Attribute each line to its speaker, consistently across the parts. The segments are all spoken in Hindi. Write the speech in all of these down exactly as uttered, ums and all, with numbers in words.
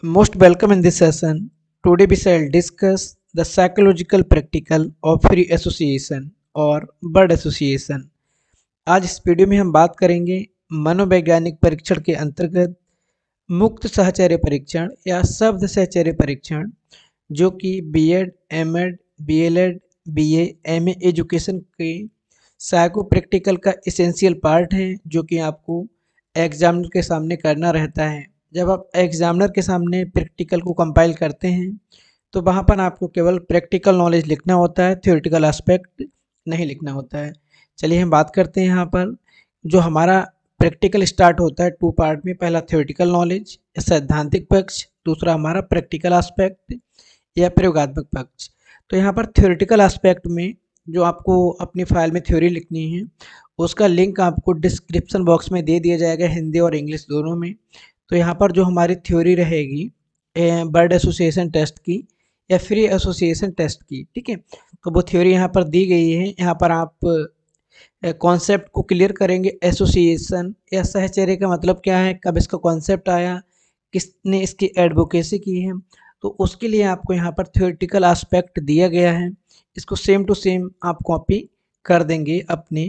Speaker 1: Most welcome in this session. Today we shall discuss the psychological practical of free association और word association. आज इस वीडियो में हम बात करेंगे मनोवैज्ञानिक परीक्षण के अंतर्गत मुक्त साहचर्य परीक्षण या शब्द साहचर्य परीक्षण, जो कि BEd, MEd, BElEd, BA, MA education के साइको प्रैक्टिकल का इसेंशियल पार्ट है, जो कि आपको एग्जामिनर के सामने करना रहता है। जब आप एग्जामिनर के सामने प्रैक्टिकल को कंपाइल करते हैं तो वहाँ पर आपको केवल प्रैक्टिकल नॉलेज लिखना होता है, थ्योरेटिकल एस्पेक्ट नहीं लिखना होता है। चलिए हम बात करते हैं यहाँ पर। जो हमारा प्रैक्टिकल स्टार्ट होता है टू पार्ट में, पहला थ्योरेटिकल नॉलेज या सैद्धांतिक पक्ष, दूसरा हमारा प्रैक्टिकल एस्पेक्ट या प्रयोगात्मक पक्ष। तो यहाँ पर थ्योरेटिकल एस्पेक्ट में जो आपको अपनी फाइल में थ्योरी लिखनी है उसका लिंक आपको डिस्क्रिप्शन बॉक्स में दे दिया जाएगा, हिंदी और इंग्लिश दोनों में। तो यहाँ पर जो हमारी थ्योरी रहेगी वर्ड एसोसिएशन टेस्ट की या फ्री एसोसिएशन टेस्ट की, ठीक है। तो वो थ्योरी यहाँ पर दी गई है। यहाँ पर आप कॉन्सेप्ट को क्लियर करेंगे। एसोसिएशन या सहचर्य का मतलब क्या है, कब इसका कॉन्सेप्ट आया, किसने इसकी एडवोकेसी की है, तो उसके लिए आपको यहाँ पर थ्योरेटिकल एस्पेक्ट दिया गया है। इसको सेम टू सेम आप कॉपी कर देंगे अपने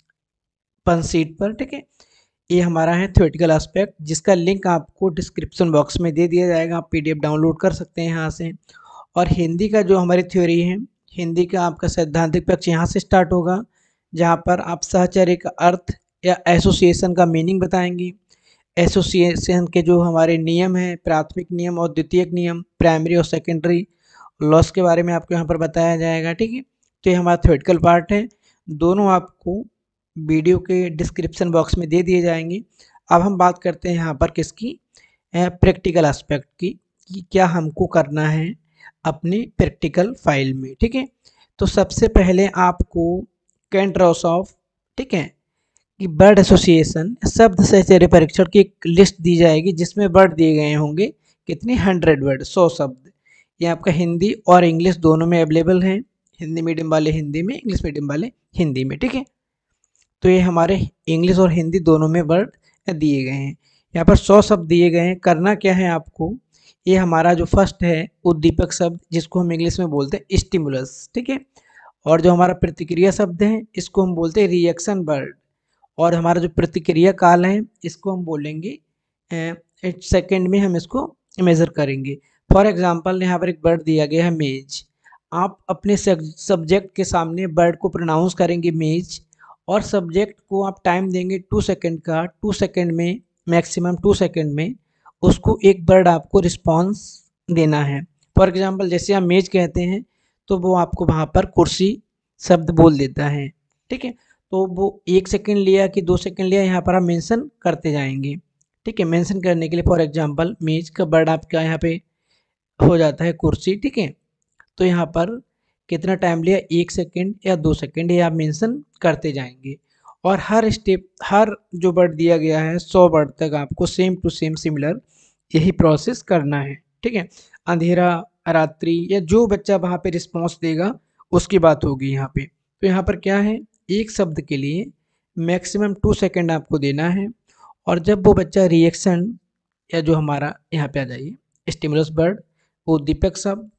Speaker 1: पन सीट पर, ठीक है। ये हमारा है थ्योरेटिकल एस्पेक्ट, जिसका लिंक आपको डिस्क्रिप्शन बॉक्स में दे दिया जाएगा। आप पीडीएफ डाउनलोड कर सकते हैं यहाँ से। और हिंदी का जो हमारी थ्योरी है, हिंदी का आपका सैद्धांतिक पक्ष यहाँ से स्टार्ट होगा, जहाँ पर आप सहचर्य का अर्थ या एसोसिएशन का मीनिंग बताएंगे। एसोसिएशन के जो हमारे नियम हैं, प्राथमिक नियम और द्वितीयक नियम, प्राइमरी और सेकेंडरी लॉस के बारे में आपको यहाँ पर बताया जाएगा, ठीक है। तो ये हमारा थ्योरेटिकल पार्ट है। दोनों आपको वीडियो के डिस्क्रिप्शन बॉक्स में दे दिए जाएंगे। अब हम बात करते हैं यहाँ पर किसकी, प्रैक्टिकल एस्पेक्ट की, कि क्या हमको करना है अपनी प्रैक्टिकल फाइल में, ठीक है। तो सबसे पहले आपको केंट रॉसॉफ, ठीक है, कि वर्ड एसोसिएशन शब्द साहचर्य परीक्षण की एक लिस्ट दी जाएगी, जिसमें वर्ड दिए गए होंगे कितने, हंड्रेड वर्ड, सौ शब्द। ये आपका हिंदी और इंग्लिश दोनों में अवेलेबल हैं। हिंदी मीडियम वाले हिंदी में, इंग्लिश मीडियम वाले हिंदी में, ठीक है। तो ये हमारे इंग्लिश और हिंदी दोनों में वर्ड दिए गए हैं। यहाँ पर सौ शब्द दिए गए हैं। करना क्या है आपको, ये हमारा जो फर्स्ट है उद्दीपक शब्द, जिसको हम इंग्लिश में बोलते हैं स्टिमुलस, ठीक है। और जो हमारा प्रतिक्रिया शब्द है, इसको हम बोलते हैं रिएक्शन वर्ड। और हमारा जो प्रतिक्रिया काल है, इसको हम बोलेंगे सेकेंड में हम इसको मेज़र करेंगे। फॉर एग्जाम्पल यहाँ पर एक वर्ड दिया गया है मेज। आप अपने सब्जेक्ट के सामने वर्ड को प्रोनाउंस करेंगे मेज, और सब्जेक्ट को आप टाइम देंगे टू सेकेंड का। टू सेकेंड में, मैक्सिमम टू सेकेंड में उसको एक वर्ड आपको रिस्पॉन्स देना है। फॉर एग्जांपल जैसे आप मेज कहते हैं तो वो आपको वहाँ पर कुर्सी शब्द बोल देता है, ठीक है। तो वो एक सेकेंड लिया कि दो सेकेंड लिया, यहाँ पर आप मेंशन करते जाएंगे, ठीक है। मेंशन करने के लिए फॉर एग्जांपल मेज का वर्ड आपका यहाँ पे हो जाता है कुर्सी, ठीक है। तो यहाँ पर कितना टाइम लिया, एक सेकेंड या दो सेकेंड, ये आप मेंशन करते जाएंगे। और हर स्टेप, हर जो वर्ड दिया गया है सौ वर्ड तक आपको सेम टू सेम सिमिलर यही प्रोसेस करना है, ठीक है। अंधेरा, रात्रि, या जो बच्चा वहाँ पे रिस्पॉन्स देगा उसकी बात होगी यहाँ पे। तो यहाँ पर क्या है, एक शब्द के लिए मैक्सिमम टू सेकेंड आपको देना है। और जब वो बच्चा रिएक्शन, या जो हमारा यहाँ पे आ जाइए स्टिमुलस वर्ड, उद्दीपक शब्द,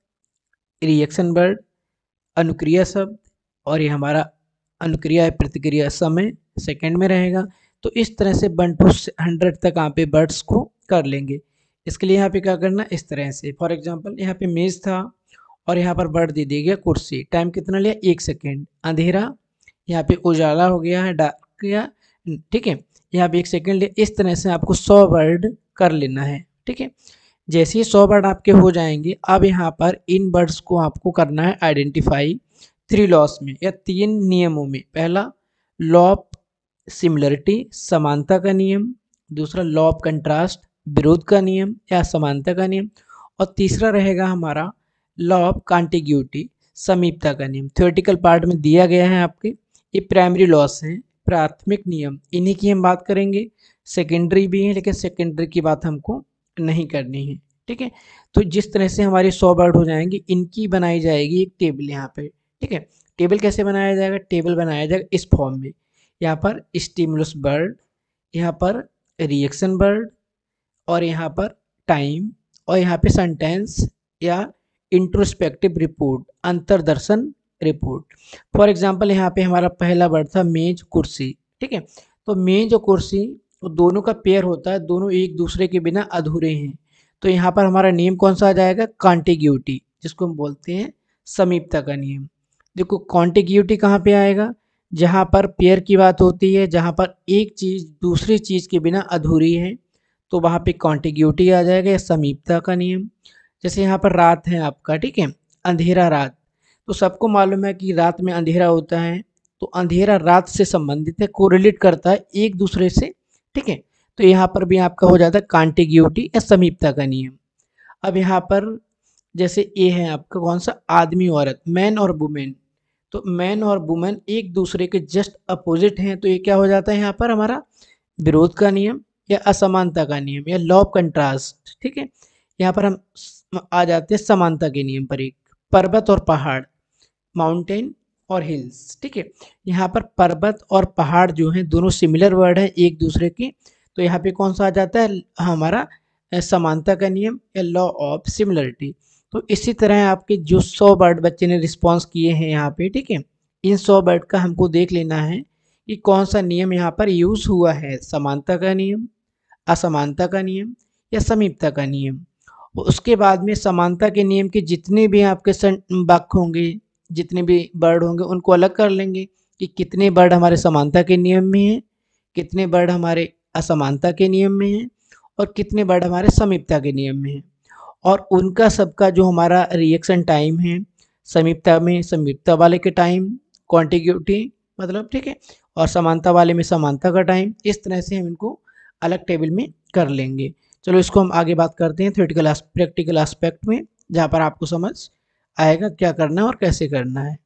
Speaker 1: रिएक्शन वर्ड, अनुक्रिया शब्द, और ये हमारा अनुक्रिया है प्रतिक्रिया समय सेकंड में रहेगा। तो इस तरह से वन टू हंड्रेड तक आप पे वर्ड्स को कर लेंगे। इसके लिए यहाँ पे क्या करना, इस तरह से फॉर एग्जांपल यहाँ पे मेज था और यहाँ पर वर्ड दे दिया गया कुर्सी। टाइम कितना लिया, एक सेकेंड। अंधेरा, यहाँ पे उजाला हो गया है, डार्क किया, ठीक है, यहाँ पे एक सेकेंड लिया। इस तरह से आपको सौ वर्ड कर लेना है, ठीक है। जैसे ही सौ वर्ड आपके हो जाएंगे, अब यहाँ पर इन वर्ड्स को आपको करना है आइडेंटिफाई थ्री लॉस में या तीन नियमों में। पहला लॉ ऑफ सिमिलरिटी, समानता का नियम। दूसरा लॉ ऑफ कंट्रास्ट, विरोध का नियम या समानता का नियम। और तीसरा रहेगा हमारा लॉ ऑफ कॉन्टिग्यूटी, समीपता का नियम। थ्योरेटिकल पार्ट में दिया गया है आपके। ये प्राइमरी लॉस हैं, प्राथमिक नियम, इन्हीं की हम बात करेंगे। सेकेंडरी भी हैं, लेकिन सेकेंडरी की बात हमको नहीं करनी है, ठीक है। तो जिस तरह से हमारी सौ वर्ड हो जाएंगी, इनकी बनाई जाएगी एक टेबल यहाँ पे, ठीक है। टेबल कैसे बनाया जाएगा, टेबल बनाया जाएगा इस फॉर्म में। यहाँ पर स्टिमुलस वर्ड, यहाँ पर रिएक्शन वर्ड, और यहाँ पर टाइम, और यहाँ पे सेंटेंस या इंट्रोस्पेक्टिव रिपोर्ट, अंतर्दर्शन रिपोर्ट। फॉर एग्जांपल यहाँ पे हमारा पहला वर्ड था मेज कुर्सी, ठीक है। तो मेज और कुर्सी तो दोनों का पेयर होता है, दोनों एक दूसरे के बिना अधूरे हैं। तो यहाँ पर हमारा नियम कौन सा आ जाएगा, कॉन्टिग्यूटी, जिसको हम बोलते हैं समीपता का नियम। देखो कॉन्टिग्यूटी कहाँ पे आएगा, जहाँ पर पेयर की बात होती है, जहाँ पर एक चीज़ दूसरी चीज़ के बिना अधूरी है, तो वहाँ पे कॉन्टिग्यूटी आ जाएगा या समीपता का नियम। जैसे यहाँ पर रात है आपका, ठीक है, अंधेरा रात, तो सबको मालूम है कि रात में अंधेरा होता है, तो अंधेरा रात से संबंधित है, कोरिलेट करता है एक दूसरे से, ठीक है। तो यहाँ पर भी आपका हो जाता है कॉन्टिग्यूटी या समीपता का नियम। अब यहाँ पर जैसे ए है आपका कौन सा, आदमी औरत, मैन और वुमेन, तो मैन और वुमेन एक दूसरे के जस्ट अपोजिट हैं, तो ये क्या हो जाता है यहाँ पर हमारा विरोध का नियम या असमानता का नियम या लॉ ऑफ कंट्रास्ट, ठीक है। यहाँ पर हम आ जाते हैं समानता के नियम पर। एक पर्वत और पहाड़, माउंटेन और हिल्स, ठीक है। यहाँ पर पर्वत और पहाड़ जो हैं दोनों सिमिलर वर्ड हैं एक दूसरे के, तो यहाँ पे कौन सा आ जाता है हमारा समानता का नियम या लॉ ऑफ सिमिलरिटी। तो इसी तरह आपके जो सौ वर्ड बच्चे ने रिस्पॉन्स किए हैं यहाँ पे, ठीक है, इन सौ वर्ड का हमको देख लेना है कि कौन सा नियम यहाँ पर यूज हुआ है, समानता का नियम, असमानता का नियम या समीपता का नियम। उसके बाद में समानता के नियम के जितने भी आपके वाक्य होंगे, जितने भी वर्ड होंगे, उनको अलग कर लेंगे कि कितने वर्ड हमारे समानता के नियम में हैं, कितने वर्ड हमारे असमानता के नियम में हैं और कितने वर्ड हमारे समीपता के नियम में हैं। और उनका सबका जो हमारा रिएक्शन टाइम है, समीपता में समीपता वाले के टाइम कॉन्टिग्यूटी मतलब, ठीक है, और समानता वाले में समानता का टाइम, इस तरह से हम इनको अलग टेबल में कर लेंगे। चलो इसको हम आगे बात करते हैं थ्योरेटिकल प्रैक्टिकल एस्पेक्ट में, जहाँ पर आपको समझ आएगा क्या करना है और कैसे करना है।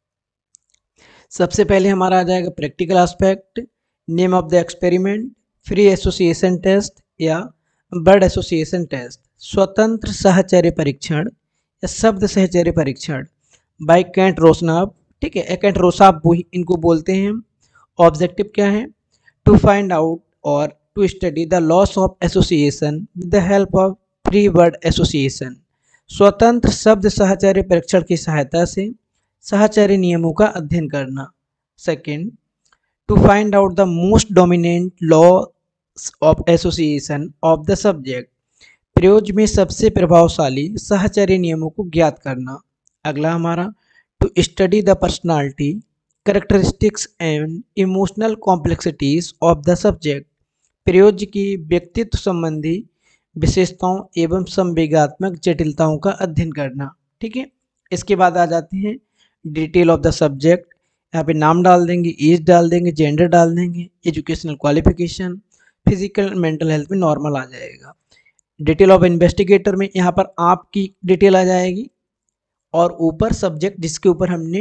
Speaker 1: सबसे पहले हमारा आ जाएगा practical aspect, name of the experiment, free association test या वर्ड एसोसिएशन टेस्ट, स्वतंत्र सहचर्य परीक्षण या शब्द सहचर्य परीक्षण बाय कैंट रोसनाव, ठीक है, कैंट रोसाव इनको बोलते हैं। ऑब्जेक्टिव क्या है, टू फाइंड आउट और to study the laws of association with the help of free word association, स्वतंत्र शब्द सहचर्य परीक्षण की सहायता से सहचर्य नियमों का अध्ययन करना। Second, to find out the most dominant law of association of the subject, प्रयोग में सबसे प्रभावशाली सहचर्य नियमों को ज्ञात करना। अगला हमारा, to study the personality characteristics and emotional complexities of the subject, प्रयोग की व्यक्तित्व संबंधी विशेषताओं एवं संवेगात्मक जटिलताओं का अध्ययन करना, ठीक है। इसके बाद आ जाते हैं डिटेल ऑफ द सब्जेक्ट, यहाँ पे नाम डाल देंगे, एज डाल देंगे, जेंडर डाल देंगे, educational qualification, physical mental health में नॉर्मल आ जाएगा। डिटेल ऑफ इन्वेस्टिगेटर में यहाँ पर आपकी डिटेल आ जाएगी और ऊपर सब्जेक्ट जिसके ऊपर हमने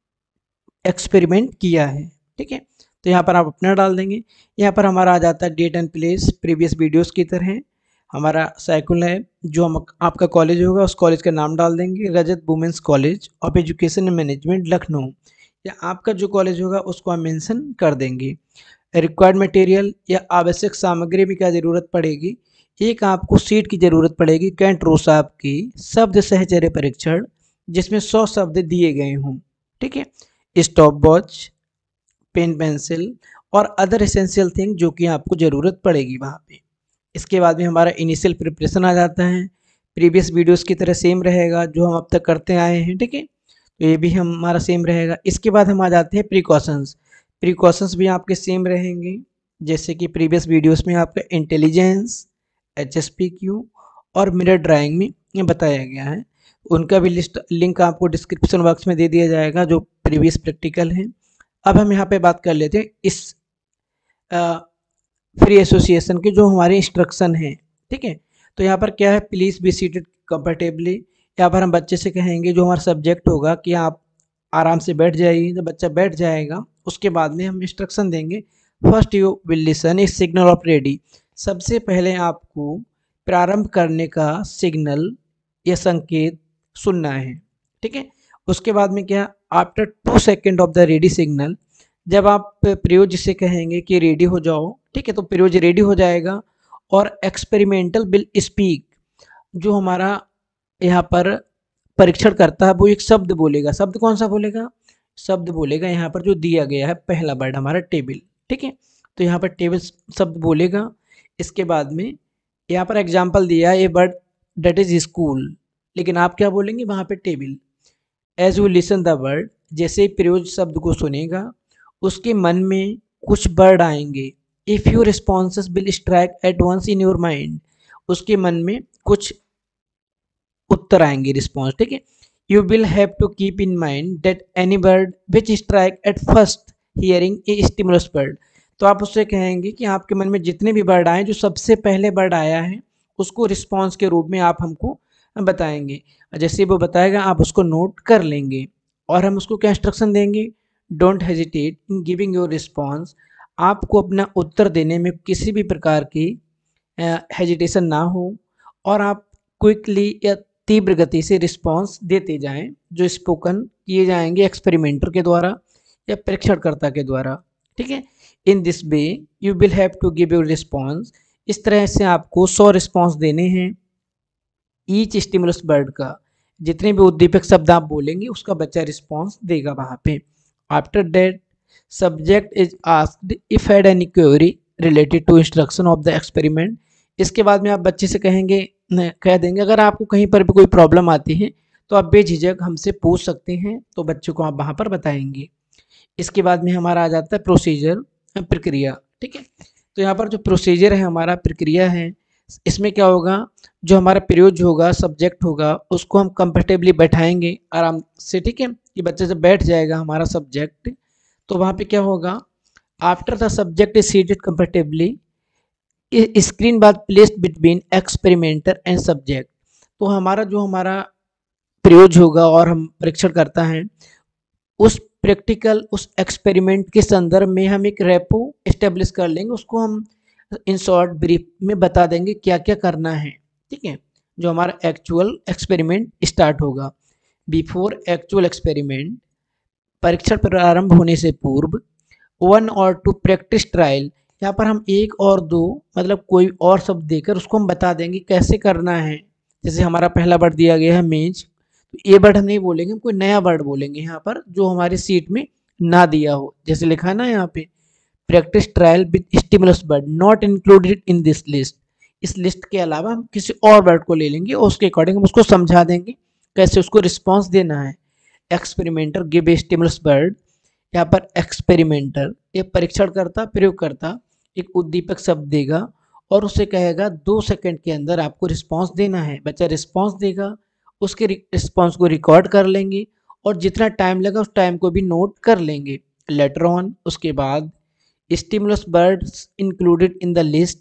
Speaker 1: एक्सपेरिमेंट किया है, ठीक है, तो यहाँ पर आप अपना डाल देंगे। यहाँ पर हमारा आ जाता है date and place, previous videos की तरह हमारा साइकिल है, जो हम आपका कॉलेज होगा उस कॉलेज का नाम डाल देंगे, Rajat women's college of education and management Lucknow, या आपका जो कॉलेज होगा उसको हम मेंशन कर देंगे। रिक्वायर्ड मटेरियल या आवश्यक सामग्री में क्या ज़रूरत पड़ेगी, एक आपको सीट की ज़रूरत पड़ेगी कैंट रोसाव की शब्द सहचर्य परीक्षण, जिसमें सौ शब्द दिए गए हों, ठीक है, स्टॉप वॉच, पेन पेंसिल और अदर एसेंशियल थिंग जो कि आपको ज़रूरत पड़ेगी वहाँ पे। इसके बाद में हमारा इनिशियल प्रिपरेशन आ जाता है, प्रीवियस वीडियोस की तरह सेम रहेगा जो हम अब तक करते आए हैं, ठीक है, तो ये भी हमारा सेम रहेगा। इसके बाद हम आ जाते हैं प्रिकॉशंस, प्रिकॉशंस भी आपके सेम रहेंगे, जैसे कि प्रीवियस वीडियोस में आपका intelligence, H S P Q और मिरर ड्राइंग में बताया गया है, उनका भी लिस्ट लिंक आपको डिस्क्रिप्शन बॉक्स में दे दिया जाएगा जो प्रीवियस प्रैक्टिकल है। अब हम यहाँ पे बात कर लेते हैं इस फ्री एसोसिएशन के जो हमारे इंस्ट्रक्शन हैं, ठीक है, तो यहाँ पर क्या है, प्लीज़ बी सीटेड कंफर्टेबली, यहाँ पर हम बच्चे से कहेंगे जो हमारा सब्जेक्ट होगा कि आप आराम से बैठ जाइए, जब बच्चा बैठ जाएगा उसके बाद में हम इंस्ट्रक्शन देंगे। First you will listen a signal of ready, सबसे पहले आपको प्रारंभ करने का सिग्नल या संकेत सुनना है, ठीक है। उसके बाद में क्या, after two second of the ready signal, जब आप प्रयोग जिसे कहेंगे कि रेडी हो जाओ, ठीक है, तो प्रयोग रेडी हो जाएगा और एक्सपेरिमेंटल विल स्पीक, जो हमारा यहाँ पर परीक्षण करता है वो एक शब्द बोलेगा। शब्द कौन सा बोलेगा? शब्द बोलेगा यहाँ पर जो दिया गया है, पहला वर्ड हमारा टेबल, ठीक है। तो यहाँ पर टेबल शब्द बोलेगा। इसके बाद में यहाँ पर एग्जाम्पल दिया है, a word that is school, लेकिन आप क्या बोलेंगे वहाँ पे? Table. As you listen the word, जैसे ही प्रयोज्य शब्द को सुनेगा उसके मन में कुछ वर्ड आएंगे। If you responses will strike at once in your mind, उसके मन में कुछ उत्तर आएंगे, रिस्पॉन्स, ठीक है। You will have to keep in mind that any word which strike at first hearing a stimulus word, तो आप उससे कहेंगे कि आपके मन में जितने भी वर्ड आए, जो सबसे पहले वर्ड आया है उसको रिस्पॉन्स के रूप में आप हमको बताएंगे। जैसे वो बताएगा आप उसको नोट कर लेंगे, और हम उसको क्या इंस्ट्रक्शन देंगे? Don't hesitate in giving your response, आपको अपना उत्तर देने में किसी भी प्रकार की हेजिटेशन ना हो, और आप क्विकली या तीव्र गति से रिस्पॉन्स देते जाएं, जो स्पोकन किए जाएंगे एक्सपेरिमेंटर के द्वारा या परीक्षणकर्ता के द्वारा, ठीक है। In this way you will have to give your response, इस तरह से आपको सौ रिस्पॉन्स देने हैं ईच स्टिमुलस वर्ड का। जितने भी उद्दीपक शब्द आप बोलेंगे उसका बच्चा रिस्पॉन्स देगा वहाँ पे। After that subject is asked if had any query related to instruction of the experiment, इसके बाद में आप बच्चे से कहेंगे, कह देंगे अगर आपको कहीं पर भी कोई प्रॉब्लम आती है तो आप बेझिझक हमसे पूछ सकते हैं, तो बच्चों को आप वहाँ पर बताएंगे। इसके बाद में हमारा आ जाता है प्रोसीजर, प्रक्रिया, ठीक है। तो यहाँ पर जो प्रोसीजर है हमारा, प्रक्रिया है, इसमें क्या होगा, जो हमारा पीरियड होगा, सब्जेक्ट होगा, उसको हम कंफर्टेबली बैठाएंगे आराम से, ठीक है। कि बच्चा जब बैठ जाएगा हमारा सब्जेक्ट, तो वहाँ पे क्या होगा, after the subject is seated comfortably screen बाद placed between experimenter and subject, तो हमारा जो हमारा प्रयोग होगा और हम परीक्षण करता है, उस प्रैक्टिकल उस एक्सपेरिमेंट के संदर्भ में हम एक रेपो इस्टेब्लिश कर लेंगे, उसको हम इन शॉर्ट ब्रीफ में बता देंगे क्या क्या करना है, ठीक है। जो हमारा एक्चुअल एक्सपेरिमेंट स्टार्ट होगा, बिफोर एक्चुअल एक्सपेरिमेंट, परीक्षण प्रारंभ होने से पूर्व, वन और टू प्रैक्टिस ट्रायल, यहाँ पर हम एक और दो मतलब कोई और शब्द देकर उसको हम बता देंगे कैसे करना है। जैसे हमारा पहला वर्ड दिया गया है मेज, तो ये वर्ड हम नहीं बोलेंगे, हम कोई नया वर्ड बोलेंगे यहाँ पर जो हमारी सीट में ना दिया हो। जैसे लिखा है ना यहाँ पे, practice trial with stimulus word not included in this list, इस लिस्ट के अलावा हम किसी और वर्ड को ले लेंगे और उसके अकॉर्डिंग हम उसको समझा देंगे कैसे उसको रिस्पॉन्स देना है। Experimenter give a stimulus word, यहाँ पर एक्सपेरिमेंटर ये परीक्षण करता प्रयोग करता एक उद्दीपक शब्द देगा और उसे कहेगा दो सेकंड के अंदर आपको रिस्पांस देना है। बच्चा रिस्पांस देगा, उसके रिस्पांस को रिकॉर्ड कर लेंगे और जितना टाइम लगा उस टाइम को भी नोट कर लेंगे। लेटर ऑन उसके बाद stimulus words included in the list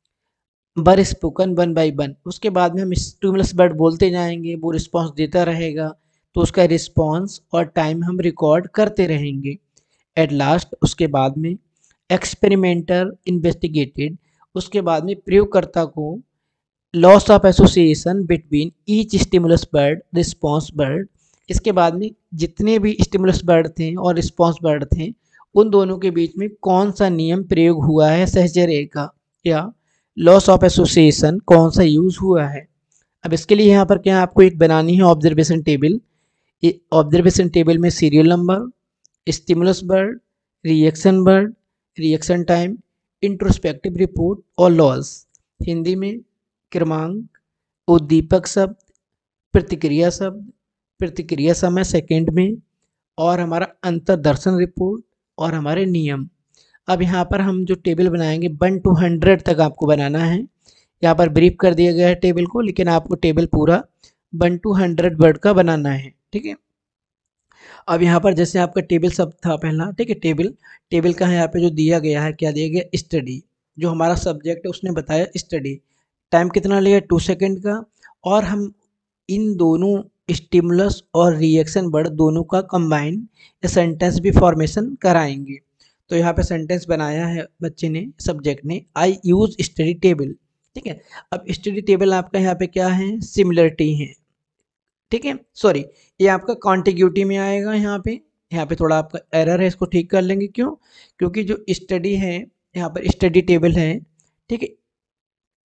Speaker 1: were spoken one by one, उसके बाद में हम स्टिमुलस वर्ड बोलते जाएंगे, वो रिस्पांस देता रहेगा तो उसका रिस्पांस और टाइम हम रिकॉर्ड करते रहेंगे। एट लास्ट उसके बाद में एक्सपेरिमेंटर इन्वेस्टिगेटेड, उसके बाद में प्रयोगकर्ता को laws of association between each stimulus word response word, इसके बाद में जितने भी स्टिमुलस वर्ड थे और रिस्पांस वर्ड थे उन दोनों के बीच में कौन सा नियम प्रयोग हुआ है सहचर्य का, या लॉस ऑफ एसोसिएशन कौन सा यूज हुआ है। अब इसके लिए यहाँ पर क्या आपको एक बनानी है ऑब्जर्वेशन टेबल। ऑब्जर्वेशन टेबल में serial number, stimulus word, reaction word, reaction time, introspective report और लॉस, हिंदी में क्रमांक, उद्दीपक शब्द, प्रतिक्रिया शब्द, प्रतिक्रिया समय सेकंड में, और हमारा अंतर्दर्शन रिपोर्ट और हमारे नियम। अब यहाँ पर हम जो टेबल बनाएंगे वन टू हंड्रेड तक आपको बनाना है। यहाँ पर ब्रीफ कर दिया गया है टेबल को, लेकिन आपको टेबल पूरा वन टू हंड्रेड वर्ड का बनाना है, ठीक है। अब यहाँ पर जैसे आपका टेबल शब्द था पहला, ठीक है, टेबल टेबल का है यहाँ पे जो दिया गया है, क्या दिया गया, स्टडी, जो हमारा सब्जेक्ट है उसने बताया स्टडी, टाइम कितना लिया, टू सेकेंड का, और हम इन दोनों स्टिमुलस और रिएक्शन वर्ड दोनों का कंबाइन सेंटेंस भी फॉर्मेशन कराएंगे। तो यहाँ पे सेंटेंस बनाया है बच्चे ने, सब्जेक्ट ने, आई यूज स्टडी टेबल, ठीक है। अब स्टडी टेबल आपका यहाँ पे क्या है, सिमिलरिटी है, ठीक है, सॉरी ये आपका कॉन्टिग्यूटी में आएगा। यहाँ पे यहाँ पे थोड़ा आपका एरर है, इसको ठीक कर लेंगे, क्यों, क्योंकि जो स्टडी है यहाँ पर स्टडी टेबल है, ठीक है,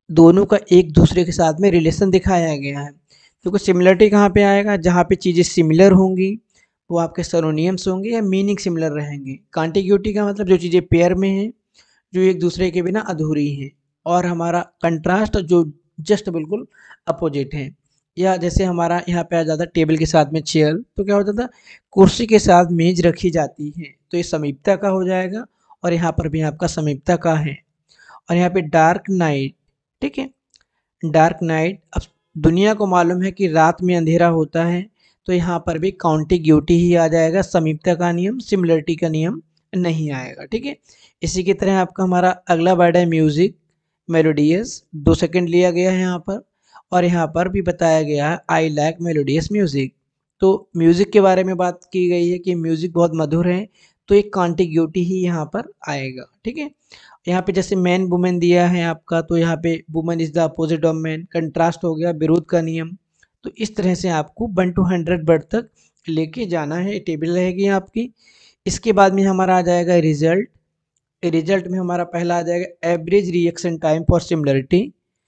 Speaker 1: दोनों का एक दूसरे के साथ में रिलेशन दिखाया गया है। क्योंकि सिमिलरिटी कहाँ पे आएगा, जहाँ पे चीज़ें सिमिलर होंगी वो आपके सिनोनिम्स होंगे या मीनिंग सिमिलर रहेंगे। कॉन्टिग्यूटी का मतलब जो चीज़ें पेयर में हैं, जो एक दूसरे के बिना अधूरी हैं। और हमारा कंट्रास्ट जो जस्ट बिल्कुल अपोजिट है। या जैसे हमारा यहाँ पे आ जाता टेबल के साथ में चेयर, तो क्या होता था, कुर्सी के साथ मेज रखी जाती है, तो ये समीपता का हो जाएगा। और यहाँ पर भी आपका समीपता का है। और यहाँ पे डार्क नाइट, ठीक है, डार्क नाइट, अब दुनिया को मालूम है कि रात में अंधेरा होता है, तो यहाँ पर भी कॉन्टिग्यूटी ही आ जाएगा, समीपता का नियम, सिमिलरिटी का नियम नहीं आएगा। ठीक है, इसी की तरह आपका हमारा अगला वर्ड है म्यूजिक, मेलोडियस, दो सेकंड लिया गया है यहाँ पर। और यहाँ पर भी बताया गया है आई लाइक मेलोडियस म्यूजिक। तो म्यूजिक के बारे में बात की गई है कि म्यूजिक बहुत मधुर है, तो एक कॉन्टिग्यूटी ही यहाँ पर आएगा। ठीक है, यहाँ पे जैसे मैन वुमेन दिया है आपका, तो यहाँ पे women is the opposite of man, contrast हो गया, विरोध का नियम। तो इस तरह से आपको वन टू हंड्रेड वर्ड तक लेके जाना है, टेबल रहेगी आपकी। इसके बाद में हमारा आ जाएगा रिजल्ट। रिजल्ट में हमारा पहला आ जाएगा average reaction time for similarity,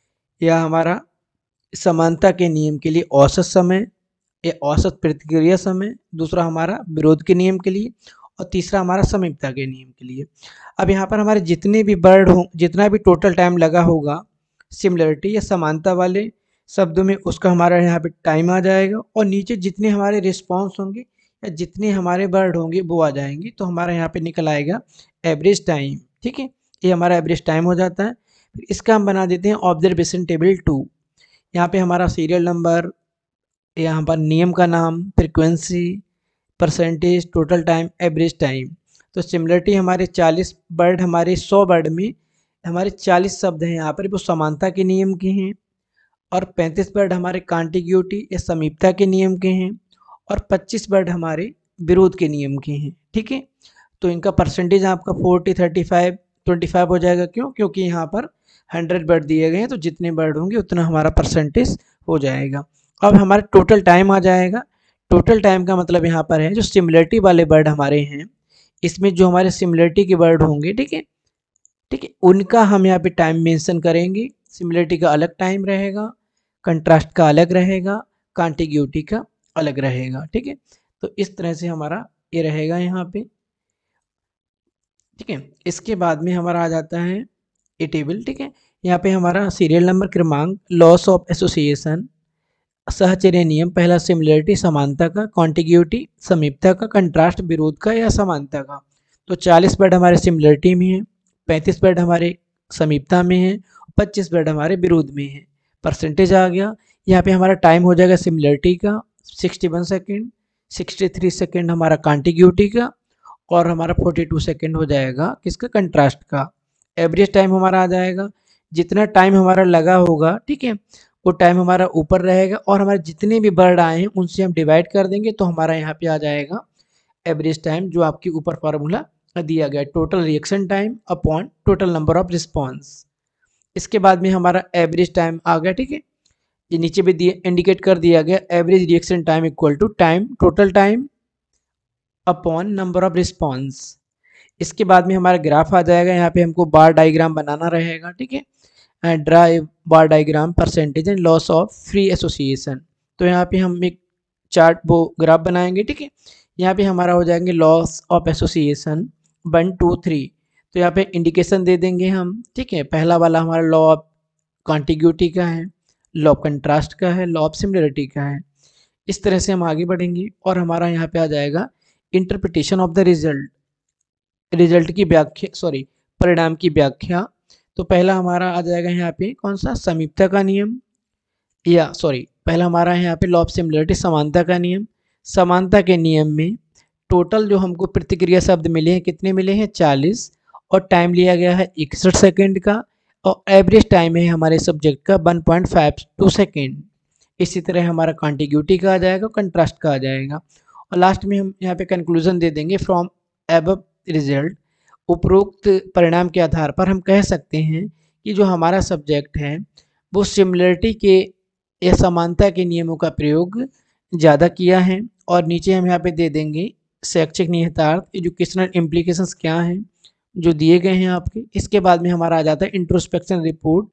Speaker 1: या हमारा समानता के नियम के लिए औसत समय या औसत प्रतिक्रिया समय। दूसरा हमारा विरोध के नियम के लिए, और तीसरा हमारा समीपता के नियम के लिए। अब यहाँ पर हमारे जितने भी वर्ड हों, जितना भी टोटल टाइम लगा होगा सिमिलरिटी या समानता वाले शब्दों में, उसका हमारा यहाँ पे टाइम आ जाएगा। और नीचे जितने हमारे रिस्पॉन्स होंगे या जितने हमारे वर्ड होंगे वो आ जाएंगे, तो हमारा यहाँ पे निकल आएगा एवरेज टाइम। ठीक है, ये हमारा एवरेज टाइम हो जाता है। फिर इसका हम बना देते हैं ऑब्जर्वेशन टेबल टू। यहाँ पे हमारा सीरियल नंबर, यहाँ पर नियम का नाम, frequency, percentage, total time, average time. तो सिमिलरिटी हमारे चालीस वर्ड, हमारे सौ वर्ड में हमारे चालीस शब्द हैं यहाँ पर, वो समानता के नियम के हैं। और पैंतीस वर्ड हमारे कॉन्टिग्यूटी या समीपता के नियम के हैं। और पच्चीस वर्ड हमारे विरोध के नियम के हैं। ठीक है, तो इनका परसेंटेज आपका forty thirty five twenty five हो जाएगा। क्यों? क्योंकि यहाँ पर हंड्रेड वर्ड दिए गए हैं, तो जितने वर्ड होंगे उतना हमारा परसेंटेज हो जाएगा। अब हमारा टोटल टाइम आ जाएगा। टोटल टाइम का मतलब यहाँ पर है जो सिमिलरिटी वाले वर्ड हमारे हैं, इसमें जो हमारे सिमिलरिटी के वर्ड होंगे, ठीक है ठीक है, उनका हम यहाँ पे टाइम मेंशन करेंगे। सिमिलरिटी का अलग टाइम रहेगा, कंट्रास्ट का अलग रहेगा, कॉन्टिग्यूटी का अलग रहेगा। ठीक है, तो इस तरह से हमारा ये रहेगा यहाँ पे। ठीक है, इसके बाद में हमारा आ जाता है ये टेबल। ठीक है, यहाँ पे हमारा सीरियल नंबर, क्रमांक, लॉस ऑफ एसोसिएशन, सहचर्य नियम, पहला सिमिलरिटी समानता का, कॉन्टिग्यूटी समीपता का, कंट्रास्ट विरोध का या समानता का। तो चालीस वर्ड हमारे सिमिलरिटी में है, पैंतीस वर्ड हमारे समीपता में है, पच्चीस वर्ड हमारे विरोध में है। परसेंटेज आ गया। यहाँ पे हमारा टाइम हो जाएगा सिमिलरिटी का sixty one second, sixty three second हमारा कॉन्टिग्यूटी का, और हमारा फोर्टी टू सेकेंड हो जाएगा किसका, कंट्रास्ट का। एवरेज टाइम हमारा आ जाएगा, जितना टाइम हमारा लगा होगा, ठीक है, वो टाइम हमारा ऊपर रहेगा। और हमारे जितने भी वर्ड आए हैं उनसे हम डिवाइड कर देंगे, तो हमारा यहाँ पे आ जाएगा एवरेज टाइम, जो आपकी ऊपर फार्मूला दिया गया, total reaction time upon total number of response. इसके बाद में हमारा एवरेज टाइम आ गया। ठीक है, ये नीचे भी दिए इंडिकेट कर दिया गया, average reaction time equal to time, total time upon number of response. इसके बाद में हमारा ग्राफ आ जाएगा। यहाँ पे हमको बार डायग्राम बनाना रहेगा। ठीक है, drive bar diagram, percentage and laws of free association. तो यहाँ पे हम एक चार्ट वो ग्राफ बनाएंगे। ठीक है, यहाँ पे हमारा हो जाएंगे laws of association one two three. तो यहाँ पे इंडिकेशन दे देंगे हम। ठीक है, पहला वाला हमारा लॉ ऑफ कॉन्टिग्यूटी का है, लॉ ऑफ कंट्रास्ट का है, लॉ ऑफ सिमिलरिटी का है। इस तरह से हम आगे बढ़ेंगे। और हमारा यहाँ पे आ जाएगा interpretation of the result, result की व्याख्या, सॉरी परिणाम की व्याख्या। तो पहला हमारा आ जाएगा यहाँ पे कौन सा, समीपता का नियम, या सॉरी पहला हमारा है यहाँ पे लॉ ऑफ सिमिलरिटी, समानता का नियम। समानता के नियम में टोटल जो हमको प्रतिक्रिया शब्द मिले हैं, कितने मिले हैं, चालीस, और टाइम लिया गया है इकसठ सेकेंड का, और एवरेज टाइम है हमारे सब्जेक्ट का one point five two second. इसी तरह हमारा कॉन्टिग्यूटी का आ जाएगा, कंट्रास्ट का आ जाएगा। और लास्ट में हम यहाँ पे कंक्लूजन दे देंगे, फ्रॉम एबव रिजल्ट, उपरोक्त परिणाम के आधार पर हम कह सकते हैं कि जो हमारा सब्जेक्ट है वो सिमिलरिटी के या समानता के नियमों का प्रयोग ज़्यादा किया है। और नीचे हम यहाँ पे दे देंगे शैक्षिक निहितार्थ, एजुकेशनल इम्प्लीकेशंस क्या हैं जो दिए गए हैं आपके। इसके बाद में हमारा आ जाता है इंट्रोस्पेक्शन रिपोर्ट,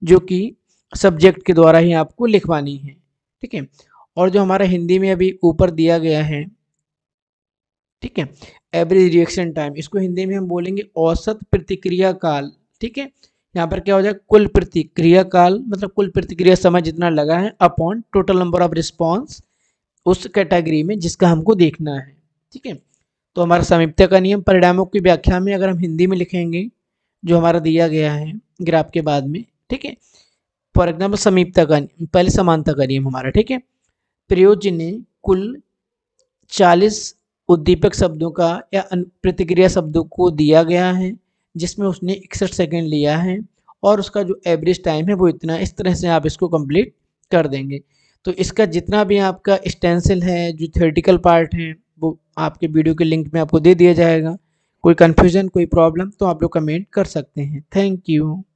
Speaker 1: जो कि सब्जेक्ट के द्वारा ही आपको लिखवानी है, ठीक है। और जो हमारा हिंदी में अभी ऊपर दिया गया है, ठीक है, एवरेज रिएक्शन टाइम, इसको हिंदी में हम बोलेंगे औसत प्रतिक्रिया काल, ठीक है। यहाँ पर क्या हो जाएगा, कुल प्रतिक्रिया काल मतलब कुल प्रतिक्रिया समय जितना लगा है upon total number of response उस कैटेगरी में जिसका हमको देखना है, ठीक है। तो हमारा समीपता का नियम परिणामों की व्याख्या में अगर हम हिंदी में लिखेंगे जो हमारा दिया गया है ग्राफ के बाद में, ठीक है। फॉर एग्जाम्पल समीपता का, पहले समानता का नियम हमारा, ठीक है। प्रयोज्य ने कुल चालीस उद्दीपक शब्दों का या प्रतिक्रिया शब्दों को दिया गया है जिसमें उसने इकसठ सेकेंड लिया है और उसका जो एवरेज टाइम है वो इतना, इस तरह से आप इसको कंप्लीट कर देंगे। तो इसका जितना भी आपका स्टेंसिल है, जो थ्योरेटिकल पार्ट है, वो आपके वीडियो के लिंक में आपको दे दिया जाएगा। कोई कन्फ्यूजन, कोई प्रॉब्लम तो आप लोग कमेंट कर सकते हैं। Thank you.